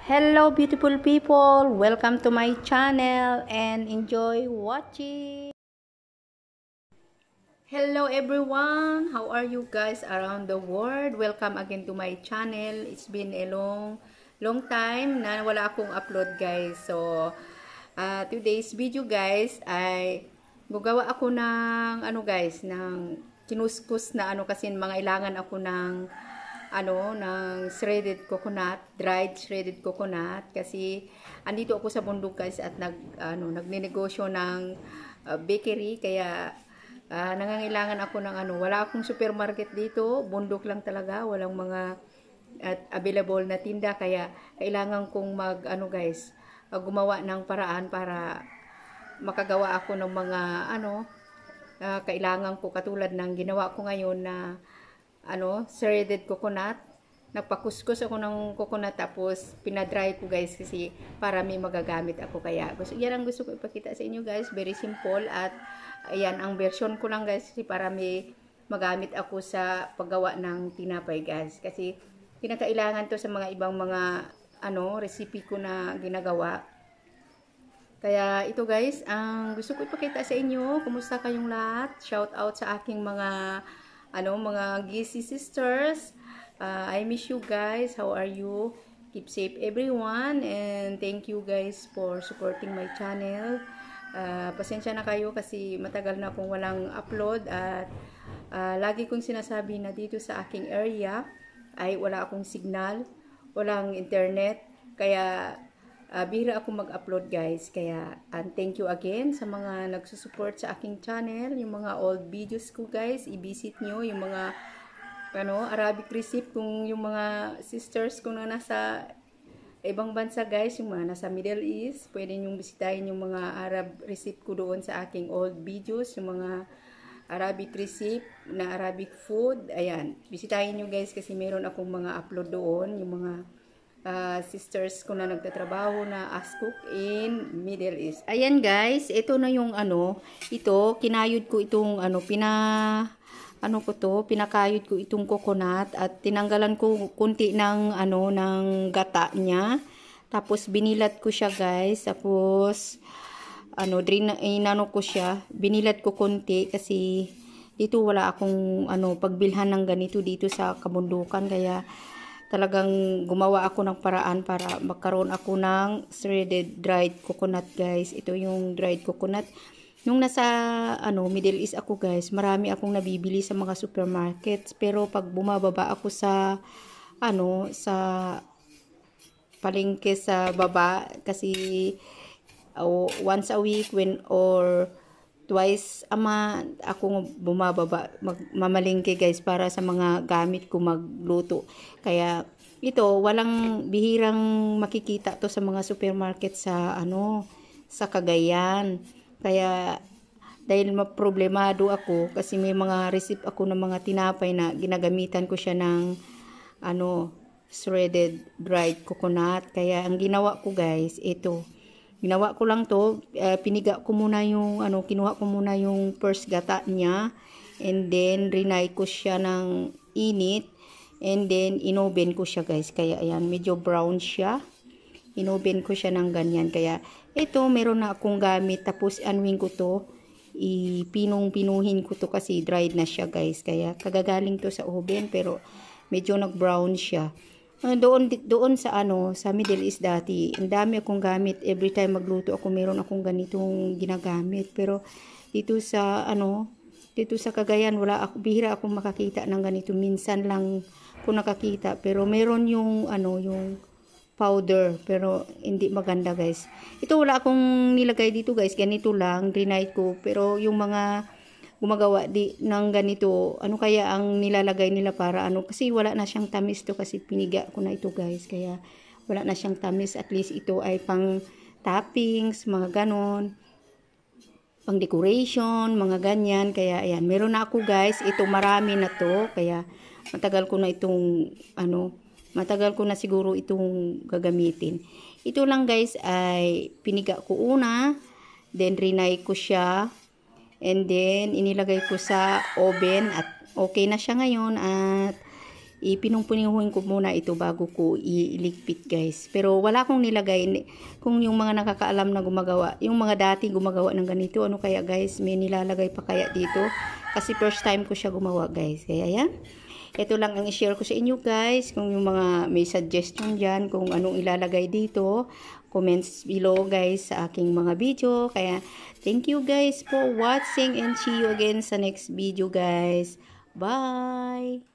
Hello beautiful people, welcome to my channel and enjoy watching. Hello everyone, how are you guys around the world? Welcome again to my channel. It's been a long time na wala akong upload guys. So today's video guys ay gagawa ako ng guys, ng kinuskus na kasi mga ilangan ako ng shredded coconut, dried shredded coconut kasi andito ako sa bundok guys at nagnenegosyo ng bakery kaya nangangailangan ako ng wala akong supermarket dito, bundok lang talaga, walang mga available na tinda kaya kailangan kong guys, gumawa ng paraan para makagawa ako ng mga kailangan ko katulad ng ginawa ko ngayon na shredded coconut. Nagpakuskus ako ng coconut tapos pinadry ko guys kasi para may magagamit ako kaya yan ang gusto ko ipakita sa inyo guys, very simple at ayan ang version ko lang guys kasi para may magamit ako sa paggawa ng tinapay guys kasi kinakailangan to sa mga ibang mga recipe ko na ginagawa. Kaya ito guys, ang gusto ko ipakita sa inyo. Kumusta kayong lahat? Shout out sa aking mga mga GC sisters. I miss you guys. How are you? Keep safe everyone and thank you guys for supporting my channel. Pasensya na kayo kasi matagal na akong walang upload at lagi kong sinasabi na dito sa aking area ay wala akong signal, walang internet, kaya bihira ako mag-upload guys. Kaya thank you again sa mga nagsusupport sa aking channel. Yung mga old videos ko guys, i-visit nyo yung mga Arabic recipe kung yung mga sisters ko na nasa ibang bansa guys, yung mga nasa Middle East, pwede nyo bisitahin yung mga Arab recipe ko doon sa aking old videos, yung mga Arabic recipe na Arabic food. Ayan, bisitahin nyo guys kasi meron akong mga upload doon, yung mga sisters ko na nagtatrabaho na as cook in Middle East. Ayan guys, ito na yung ito, kinayod ko itong pinakayod ko itong coconut at tinanggalan ko kunti ng ng gata niya. Tapos binilat ko siya guys. Tapos ko siya. Binilat ko kunti kasi dito wala akong pagbilhan ng ganito dito sa kabundukan kaya talagang gumawa ako ng paraan para magkaroon ako ng shredded dried coconut guys. Ito yung dried coconut. Nung nasa Middle East ako guys, marami akong nabibili sa mga supermarkets. Pero pag bumababa ako sa sa palengke sa baba kasi once a week or twice a month ako bumababa mamalengke guys para sa mga gamit ko magluto. Kaya ito walang bihirang makikita to sa mga supermarket sa sa Cagayan. Kaya dahil problemado ako kasi may mga recipe ako ng mga tinapay na ginagamitan ko siya ng shredded dried coconut. Kaya ang ginawa ko guys, ito. Ginawa ko lang to, piniga ko muna yung kinuha ko muna yung first gata niya and then rinay ko siya ng init and then inoven ko siya guys. Kaya ayan, medyo brown siya. Inoven ko siya ng ganyan. Kaya ito, meron na akong gamit. Tapos anuin ko to, pinuhin ko to kasi dried na siya guys. Kaya kagagaling to sa oven pero medyo nag-brown siya. Doon sa sa Middle East dati, ang dami akong gamit. Every time magluto ako, meron akong ganitong ginagamit. Pero dito sa dito sa Cagayan, bihira akong makakita ng ganito. Minsan lang ko nakakita. Pero meron yung yung powder, pero hindi maganda guys. Ito wala akong nilagay dito guys, ganito lang, grenade ko. Pero yung mga gumagawa ng ganito, kaya ang nilalagay nila para kasi wala na siyang tamis to kasi piniga ko na ito guys. Kaya wala na siyang tamis, at least ito ay pang toppings, mga ganon, pang decoration, mga ganyan. Kaya ayan, meron na ako guys. Ito marami na to, kaya matagal ko na itong matagal ko na siguro itong gagamitin. Ito lang guys ay piniga ko una, then rinay ko siya, and then inilagay ko sa oven at okay na siya ngayon at ipinungpuninguhin ko muna ito bago ko iligpit guys. Pero wala akong nilagay. Kung yung mga nakakaalam na gumagawa, yung mga dati gumagawa ng ganito, ano kaya guys, may nilalagay pa kaya dito? Kasi first time ko siya gumawa guys. Kaya yan. Ito lang ang i-share ko sa inyo guys. Kung yung mga may suggestion dyan, kung anong ilalagay dito, comments below guys sa aking mga video. Kaya thank you guys for watching and see you again sa next video guys. Bye!